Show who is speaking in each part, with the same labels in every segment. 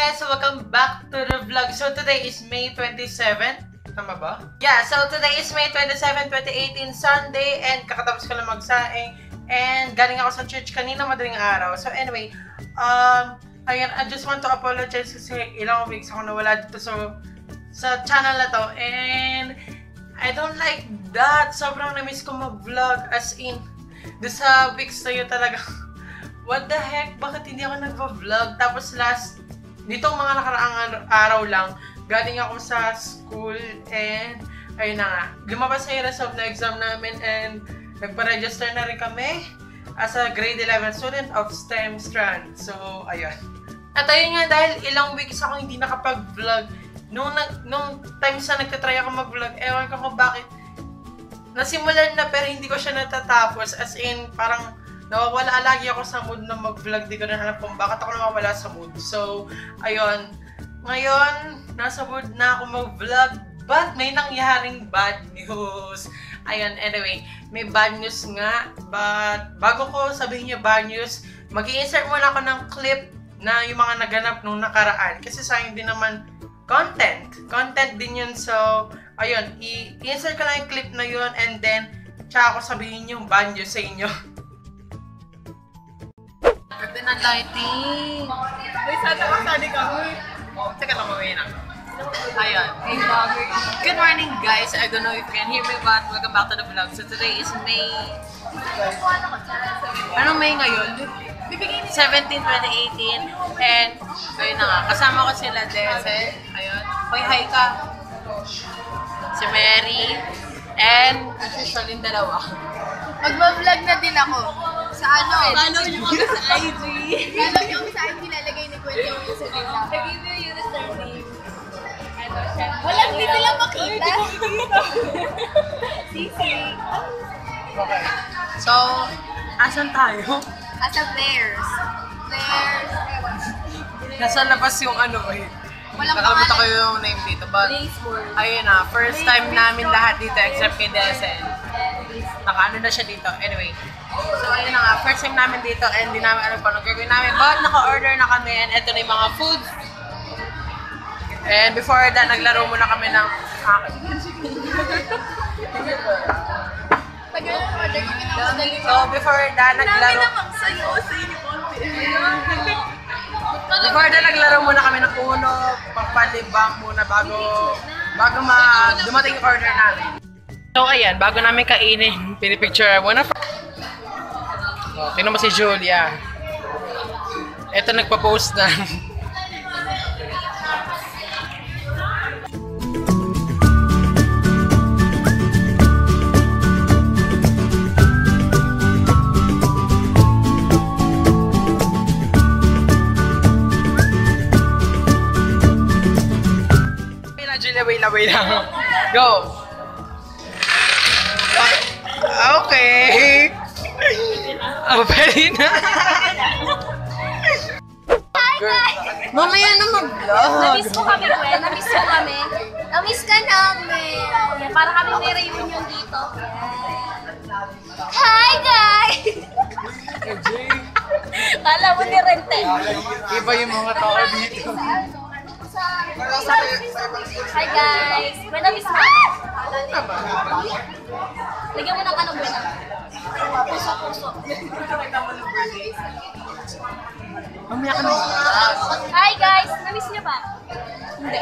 Speaker 1: guys! Welcome back to the vlog. So today is May 27. Tama ba? Yeah, so today is May 27, 2018, Sunday. And kakatapos ko lang magsaing. And galing ako sa church kanina madaling araw. So anyway, ayun, I just want to apologize kasi ilang weeks ako nawala dito sa channel na to. And I don't like that. Sobrang na-miss ko mag-vlog. As in, doon sa weeks na yun talaga. What the heck? Bakit hindi ako nag-vlog? Tapos ditong mga nakaraang araw lang, galing ako sa school and ayun na nga. Lumabas na yung result na exam namin and nagpa-register na rin kami as a grade 11 student of STEM strand. So, ayun. At ayun nga, dahil ilang weeks ako hindi nakapag-vlog. Nung times na nagtatry ako mag-vlog, ewan ko kung bakit nasimulan na pero hindi ko siya natatapos. As in, parang nawawala lagi ako sa mood na mag-vlog. Di ko na alam kung bakit ako nawawala sa mood. So, ayun. Ngayon, nasa mood na ako mag-vlog. But may nangyaring bad news. Ayun, anyway. May bad news nga. But bago ko sabihin niyo bad news, mag-i-insert muna ako ng clip na yung mga naganap nung nakaraan. Kasi sayang din naman content. Content din yun. So, ayun. I-insert ko lang yung clip na yun and then tsaka ako sabihin yung bad news sa inyo. Ganda ng lighting. Ay, sana kasali kami. Teka lang, mawin na. Ayun. Good morning, guys. I don't know if you can hear me, but welcome back to the vlog. So today is May... Anong May ngayon? 17, 2018. And, ayun na nga. Kasama ko sila, Dese. Ayun. May hi ka. Si Mary. And, as usual, yung dalawa.
Speaker 2: Mag-vlog na din ako. Sa ano?
Speaker 1: Follow nyo kami sa IG.
Speaker 2: Follow nyo kami sa IG. Lalagay ni Gwen yung username namin.
Speaker 3: Nag-give you yung username. Ano, syempre.
Speaker 2: Walang hindi nila makita.
Speaker 3: Sisi.
Speaker 1: Okay. So, asan tayo?
Speaker 2: As a players.
Speaker 1: Nasa labas yung ano eh.
Speaker 2: Walang
Speaker 1: Nakalimutan ko
Speaker 2: pangalan.
Speaker 1: yung name dito. But,
Speaker 3: Place world.
Speaker 1: ayun na. First time namin lahat dito except kay Desen. Naka-ano na siya dito. Anyway. So, ayun na nga. First time namin dito and hindi namin alam pa anong gagawin namin. But, naka-order na kami and eto na yung mga food. And before that, naglaro muna kami ng akin.
Speaker 2: Pag-order kami ng madali.
Speaker 1: So, before that, naglaro...
Speaker 2: sa'yo sa inyo konti.
Speaker 1: Before that, naglaro muna kami ng Uno, papalibang muna bago dumating yung order namin. So, ayan, bago namin kainin, pinipicture muna. Oh, tingnan mo si Julia. Ito, nagpa-post na. Wait lang. Go! Okay! Oh, pwede na!
Speaker 2: Hi guys!
Speaker 1: Mamaya na mag-vlog!
Speaker 3: Namiss mo kami, Gwen. Namiss mo kami.
Speaker 2: Namiss ka namin.
Speaker 3: Para kami may reunion dito.
Speaker 2: Hi guys!
Speaker 3: Kala mo ni Rente.
Speaker 1: Iba yung mga tao dito.
Speaker 3: Hi guys. Gwen, namiss mo. Lagyan mo ng kanong Gwen. Puso.
Speaker 1: Mamaya ka na.
Speaker 3: Hi guys. Namiss niyo ba? Hindi.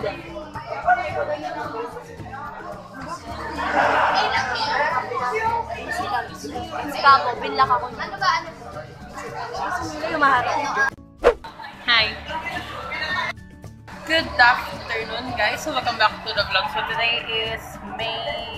Speaker 3: Si Kako, binlak ako niya.
Speaker 2: Ano ba?
Speaker 3: Yung maharap.
Speaker 1: Hi! Good afternoon, guys. So, welcome back to the vlog. So, today is May...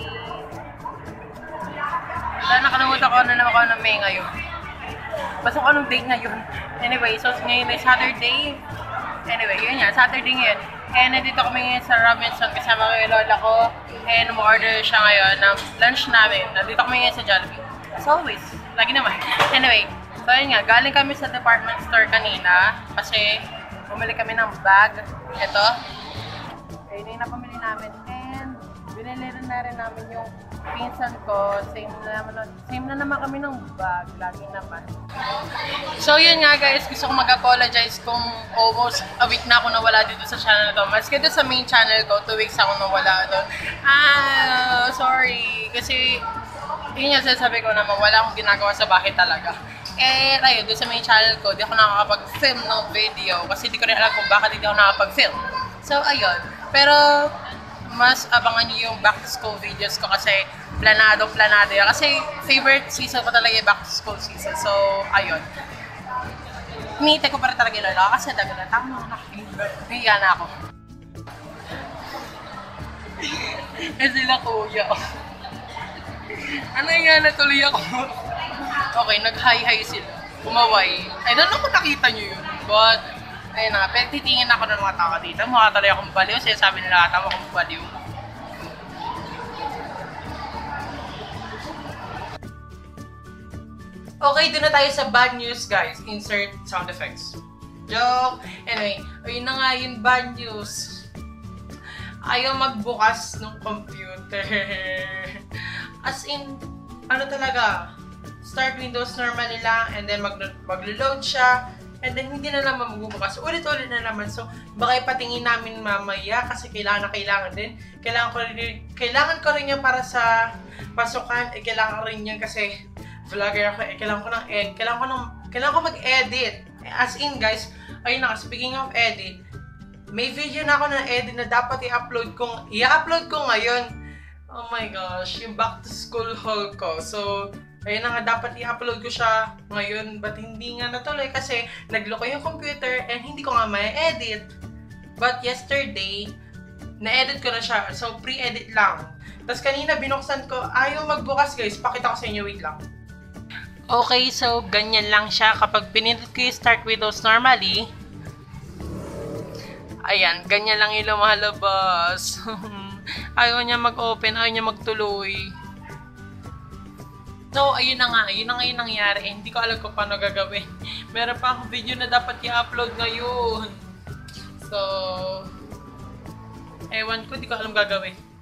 Speaker 1: Nakalimutan ko na naman ako ng May ngayon. Basta ko anong date ngayon. Anyway, so ngayon ay Saturday. Anyway, yun yan. Saturday ngayon. And nandito kami ngayon sa Robinson kasama ko yung lola ko. And umorder siya ngayon ng lunch namin. Nandito kami ngayon sa Jollibee. As always. Lagi naman. Anyway, so yun nga. Galing kami sa department store kanina. Kasi bumili kami ng bag. Ito. Ayun yung napamili namin. And binili rin na rin namin yung pinsan ko, same na naman kami ng bag, lagi naman. So yun nga guys, gusto ko mag-apologize kung almost a week na ako nawala dito sa channel to. Maski dito sa main channel ko, 2 weeks ako nawala doon. Sorry. Kasi yun yung sasabi ko naman, wala akong ginagawa sa bahay talaga. Eh, ayun, doon sa main channel ko, di ako nakakapag-film ng video kasi di ko rin alam kung bakit hindi ako nakakapag-film. So, ayun. Pero, mas abangan nyo yung back to school videos ko kasi planado yan. Kasi favorite season ko talaga yung back to school season. So, ayun. Hinihintay ko pa rin talaga yung lola kasi dami na tama na nakikita na ako. Eh sila kuya. Ano yan, natuloy ako. Okay, nag-hi-hi sila. Kumaway. I don't know kung nakita nyo yun. But, ayun na, pero titingin ako ng mga tao dito. Mukha talaga akong baliw. Sinasabi nila tama akong baliw. Okay, doon na tayo sa bad news, guys. Insert sound effects. Joke! Anyway, ayun na nga yung bad news. Ayaw magbukas ng computer. As in, ano talaga, start Windows normally lang, and then maglo-load siya, and then hindi na naman magbubukas. Ulit-ulit na naman. So, baka ipatingin namin mamaya kasi kailangan din. Kailangan ko rin yan para sa pasukan. Kailangan rin yan kasi vlogger ako. Kailangan ko mag-edit. As in, guys, ayun na, speaking of edit, may video na ako na edit na dapat i-upload ko ngayon. Oh my gosh, yung back to school haul ko. So, ayun na nga, dapat i-upload ko siya ngayon. But hindi nga natuloy kasi nagloko yung computer and hindi ko nga ma-edit. But yesterday, na-edit ko na siya. So, pre-edit lang. Tapos kanina binuksan ko, ayaw magbukas guys. Pakita ko sa inyo, wait lang. Okay, so ganyan lang siya. Kapag pinindot ko yung start Windows normally, ayan, ganyan lang yung lumalabas. Ayaw niya mag-open, ayaw niya magtuloy. So, ayun na nga yung nangyari. Hindi ko alam kung paano gagawin. Meron pa akong video na dapat i-upload ngayon. So, ewan ko, hindi ko alam gagawin.